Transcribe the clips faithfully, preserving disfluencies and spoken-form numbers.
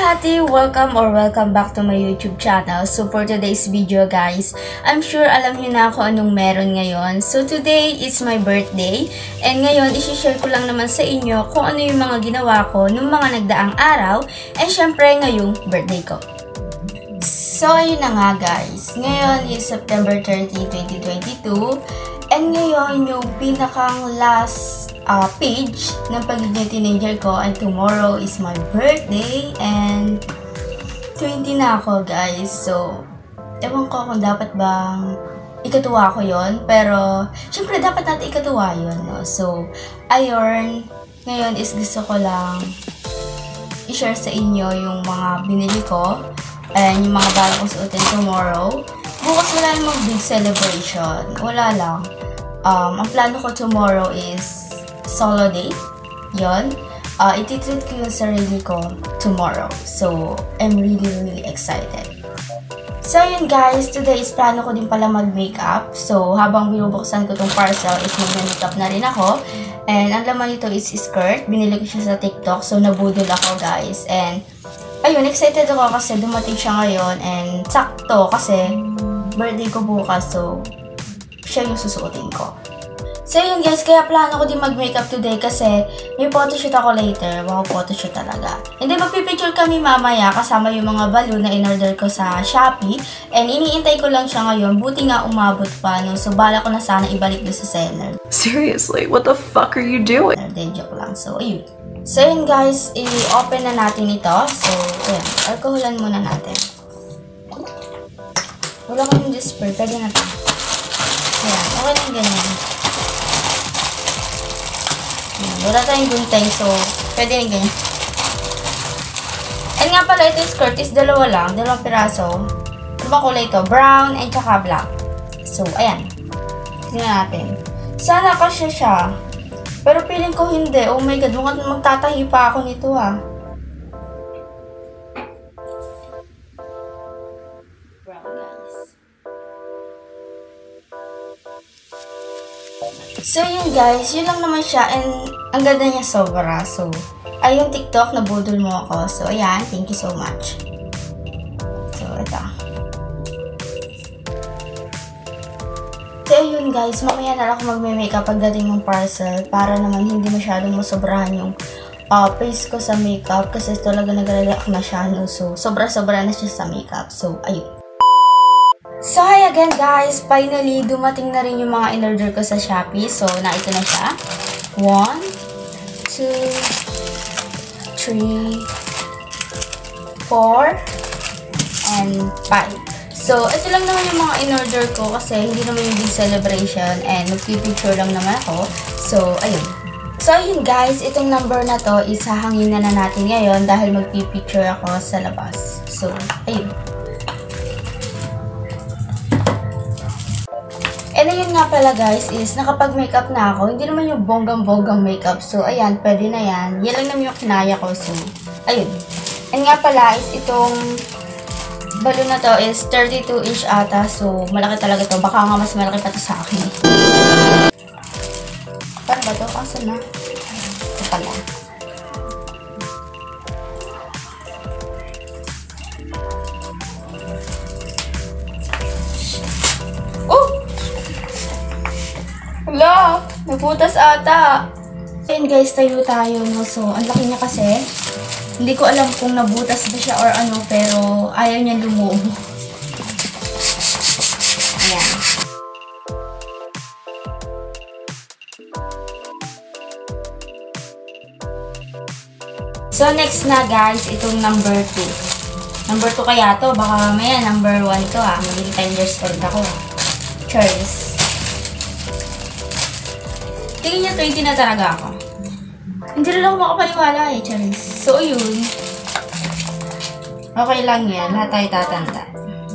Kalahati, welcome or welcome back to my YouTube channel. So for today's video guys, I'm sure alam niyo na kung anong meron ngayon. So today is my birthday and ngayon isi-share ko lang naman sa inyo kung ano yung mga ginawa ko nung mga nagdaang araw and syempre ngayong birthday ko. So ayun na nga guys, ngayon is September thirtieth, twenty twenty-two and ngayon yung pinakang last Uh, page ng pagiging teenager ko and tomorrow is my birthday and twenty na ako guys. So, ewan ko kung dapat bang ikatuwa ko yon, pero syempre dapat natin ikatuwa yun, no? So, ayun, ngayon is gusto ko lang i-share sa inyo yung mga binili ko and yung mga balak kong suotin tomorrow. Bukas wala namang big celebration, wala lang. Um, ang plano ko tomorrow is solo day, yon. Uh, ititreat ko yung sarili ko tomorrow. So, I'm really, really excited. So, yun guys, today is plano ko din pala mag-makeup. So, habang binubuksan ko tong parcel is mag-makeup na rin ako. And, ang laman nito is skirt. Binili ko siya sa TikTok. So, nabudol ako guys. And, ayun, excited ako kasi dumating siya ngayon. And, sakto kasi birthday ko bukas. So, siya yung susuotin ko. So yun guys, kaya plano ko din mag-makeup today kasi may photoshoot ako later. Wow, photoshoot talaga. And then magpipicture kami mamaya kasama yung mga balloon na in-order ko sa Shopee. And iniintay ko lang siya ngayon. Buti nga umabot pa, no? So bala ko na sana ibalik doon sa seller. Seriously, what the fuck are you doing? Hindi, joke lang. So ayun. So yun guys, i-open na natin ito. So ayun, alcoholan muna natin. Wala ko yung disper, pwede natin. Ayan, okay lang ganyan. Wala tayong gunteng, so pwede rin ganyan. And nga pala, ito yung skirt is dalawa lang, dalawang piraso. Ano ba kulay ito? Brown and tsaka black. So, ayan. Tignan natin. Sana kasya siya. Pero feeling ko hindi. Oh my god, mukhang magtatahi pa ako nito ha. Brown guys. So yun guys, yun lang naman siya and ang ganda niya sobra. So, ayun TikTok, nabudol mo ako. So ayan, thank you so much. So ito. So ayun guys, mamaya na lang ako magme-makeup pagdating ng parcel para naman hindi masyadong masobrahan yung uh, face ko sa makeup kasi talaga nag-relax na siya. No? So sobra-sobra na siya sa makeup. So ayun. So, hi again guys! Finally, dumating na rin yung mga in-order ko sa Shopee. So, na ito na siya. one, two, three, four, and five. So, ito lang naman yung mga in-order ko kasi hindi naman yung big celebration and magpipicture lang naman ako. So, ayun. So, ayun guys, itong number na to is hahangin na na natin ngayon dahil magpipicture ako sa labas. So, ayun. And ayun nga pala guys is nakapag-makeup na ako. Hindi naman yung bonggang-bonggang makeup. So ayan, pwede na yan. Yan lang naman yung kinaya ko. So ayun. And nga pala is itong balloon na to is thirty-two inch ata. So malaki talaga to. Baka nga mas malaki pa to sa akin. Paano ba to? Asa na? Ito pala. Hala! Nabutas ata! Ayun guys, tayo tayo, no? So, ang laki niya kasi. Hindi ko alam kung nabutas ba siya or ano, pero ayaw niya lumubo. Ayan. So, next na guys, itong number two. Number two kaya to, baka mamaya number one to ha. Magiging ten years old ako. Cheers! Tingin niya twenty na talaga ako. Hindi rin ako makapaniwala eh, Charis. So, yun. Okay lang yan. Lahat tayo tatanda.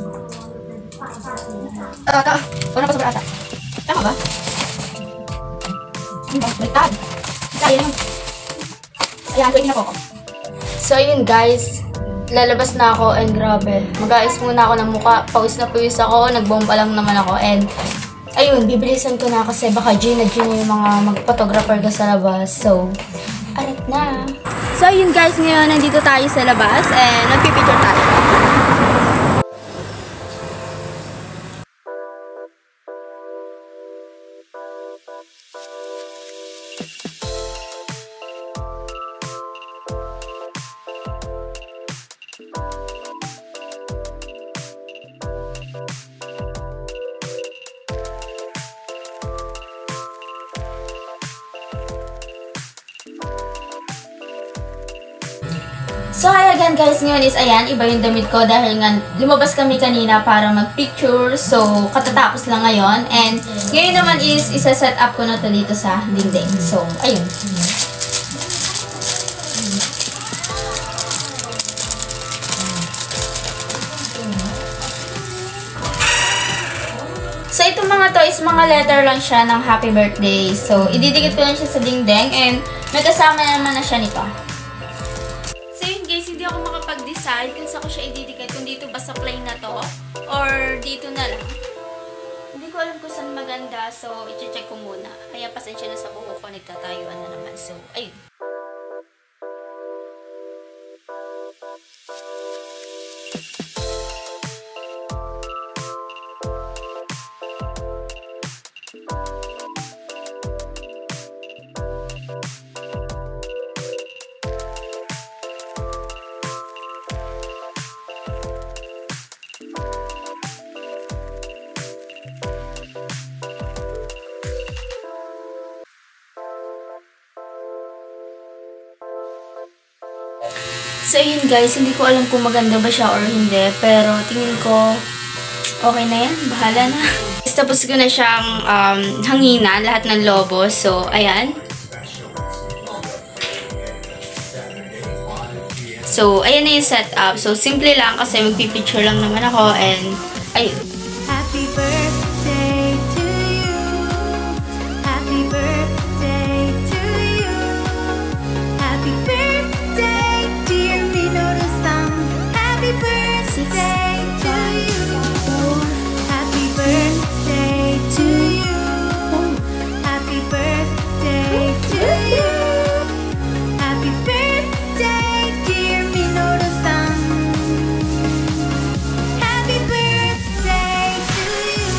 Ah, ata. Wala pa sobra ata. Tama ba? Hindi ba? Baliktad. Ayan yung. Ayan, twenty na po ako. So, yun guys. Lalabas na ako and grabe. Mag-aayos muna ako ng mukha. Pawis na pawis ako. Nagbomba lang naman ako and ayun, bibilisan ko na kasi baka G na G na yung mga mag-photographer ka sa labas. So, aray na. So yun guys, ngayon nandito tayo sa labas and nagpipicture tayo. So, hi again guys, ngayon is ayan, iba yung damit ko dahil nga lumabas kami kanina para mag-picture. So, katatapos lang ngayon. And ngayon naman is isa-set up ko na to dito sa dingding. So, ayun. So, itong mga to is mga letter lang siya ng happy birthday. So, ididikit ko lang siya sa dingding and may kasama naman na siya nito. Hindi ako makapag-decide kung saan ko siya ididikit, kung dito ba sa plain na to or dito na lang. Hindi ko alam kung saan maganda, so i-check ko muna. Kaya pasensya na sa buho ko, nagtatayuan na naman. So, ayun. So, yun guys, hindi ko alam kung maganda ba siya or hindi, pero tingin ko, okay na yan, bahala na. Tapos ko na siyang um, hanginan, lahat ng lobo, so, ayan. So, ayan na yung setup. So, simple lang kasi magpipicture lang naman ako, and, ayun. Happy birthday to you. Happy birthday to you. Happy birthday, dear Minoru-san. Happy birthday to you. Happy birthday to you. Happy birthday to you. Happy birthday, dear Minoru-san. Happy birthday to you.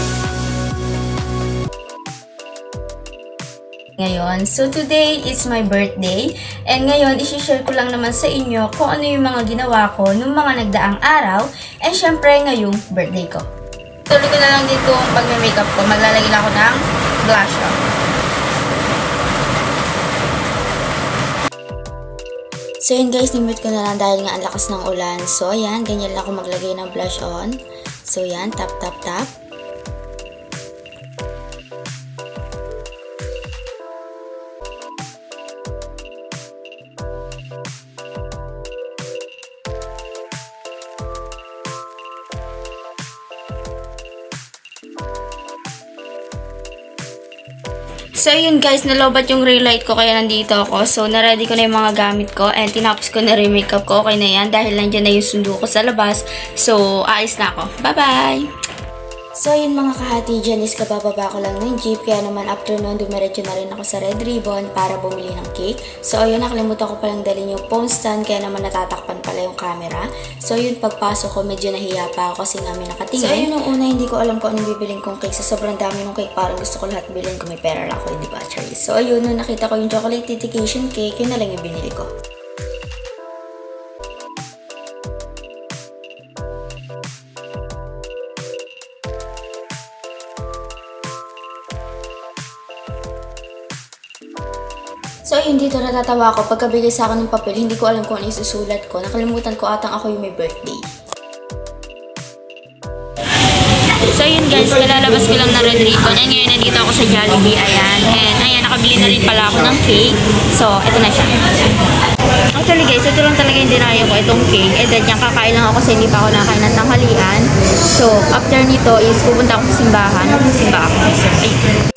Ngayon. So, today is my birthday. And ngayon, isi-share ko lang naman sa inyo kung ano yung mga ginawa ko nung mga nagdaang araw. And syempre, ngayong birthday ko. Tuloy ko na lang dito ang pag-makeup ko. Maglalagay lang ako ng blush on. So, yun guys, nimute ko na lang dahil nga ang lakas ng ulan. So, ayan, ganyan lang ako maglagay ng blush on. So, yan, tap, tap, tap. So, yun guys, nalobat yung ring light ko kaya nandito ako. So, na-ready ko na yung mga gamit ko and tinapos ko na rin makeup ko. Okay na yan dahil nandiyan na yung sundo ko sa labas. So, aalis na ako. Bye-bye! So, yun mga kahati, dyan is kabababa ko lang ng jeep. Kaya naman after nun, dumiretso na rin ako sa Red Ribbon para bumili ng cake. So, ayun, nakalimutan ko palang dalhin yung phone stand. Kaya naman natatakpan pala yung camera. So, yun, pagpasok ko, medyo nahiya pa ako kasi nga may nakatingin. So, ayun, nung una, hindi ko alam kung anong bibiling kong cake. Sa sobrang dami ng cake, parang gusto ko lahat bilhin kung may pera lang ako, di ba, Charlie? So, ayun, nung nakita ko yung chocolate dedication cake, yun na lang yung binili ko. So, yun, dito natatawa ako. Pagkabigay sa akin ng papel, hindi ko alam kung ano isusulat ko. Nakalimutan ko atang ako yung may birthday. So, yun guys, kalalabas ko lang ng Red Ribbon. And ngayon, nandito ako sa Jollibee. Ayan. And ayan, nakabili na rin pala ako ng cake. So, ito na siya. Actually guys, ito lang talaga yung dinaya ko, itong cake. And then, yung kakain lang ako kasi hindi pa ako nakain ng tanghalian. So, after nito is pupunta ako sa simbahan. Simba ako. So, ayun.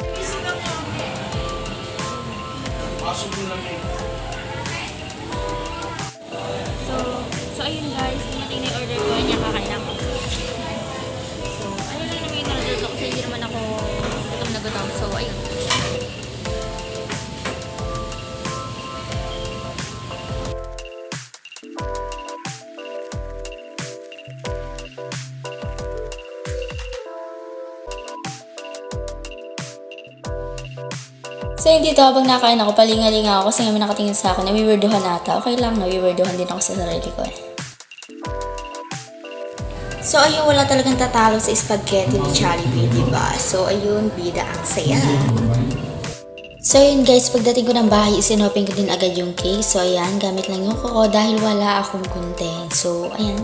So, so ayun guys, dumating na yung order ko, niya kakain ako. So, ayun lang naman yung order ko kasi hindi naman ako gutom na gutom. So, ayun. So, yun dito, habang nakain ako, palingalinga ako kasi nga may nakatingin sa akin, nawiwirduhan nata. Okay lang, nawiwirduhan din ako sa sarili ko eh. So, ayun, wala talagang tatalo sa spaghetti ni Jollibee, diba? So, ayun, bida ang saya. So, ayun guys, pagdating ko ng bahay, isinopin ko din agad yung cake. So, ayan, gamit lang yung kuko dahil wala akong content. So, ayan.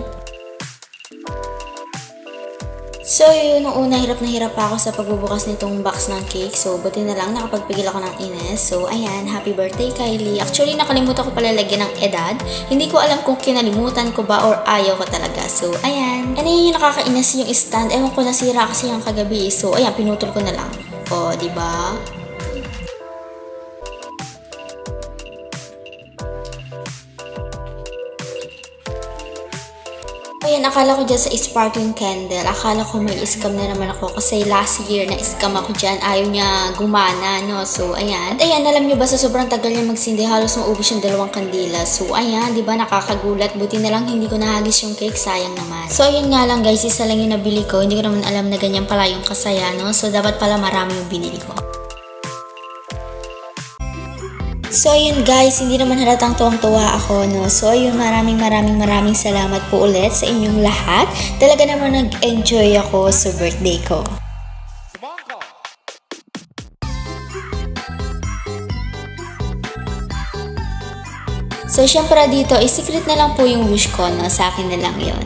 So, yun, nung una, hirap na hirap pa ako sa pagbubukas nitong box ng cake. So, buti na lang, nakapagpigil ako ng ines. So, ayan, happy birthday, Kylie. Actually, nakalimutan ko pala lagyan ng edad. Hindi ko alam kung kinalimutan ko ba or ayaw ko talaga. So, ayan. And ayun yung nakakainis yung stand. Ewan ko, nasira kasi yung kagabi. So, ayan, pinutol ko na lang. O, diba? Ayan, akala ko dyan sa sparkling candle, akala ko may scam na naman ako kasi last year na scam ako dyan, ayaw niya gumana, no? So, ayan. At ayan, alam niyo ba, sa sobrang tagal niya magsindi, halos maubos yung dalawang kandila. So, ayan, di ba, nakakagulat. Buti na lang hindi ko nahagis yung cake, sayang naman. So, ayun nga lang guys, isa lang yung nabili ko. Hindi ko naman alam na ganyan pala yung kasaya, no? So, dapat pala marami yung binili ko. So, ayun guys, hindi naman halatang tuwang-tuwa ako, no? So, ayun, maraming maraming maraming salamat po ulit sa inyong lahat. Talaga naman nag-enjoy ako sa birthday ko. So, syempre dito, i-secret na lang po yung wish ko, no? Sa akin na lang yon.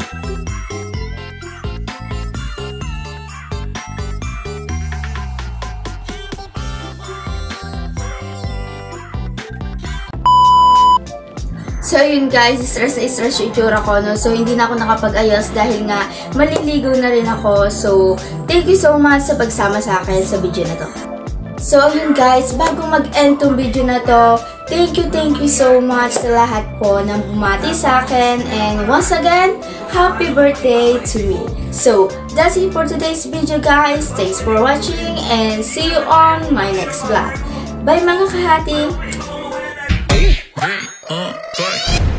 So, yun guys, stress na stress yung itsura ko, no? So, hindi na ako nakapag-ayos dahil nga maliligaw na rin ako. So, thank you so much sa pagsama sa akin sa video na to. So, yun guys, bago mag-end tong video na to, thank you, thank you so much sa lahat po na bumati sa akin. And once again, happy birthday to me. So, that's it for today's video guys. Thanks for watching and see you on my next vlog. Bye mga kahati! Uh, sorry.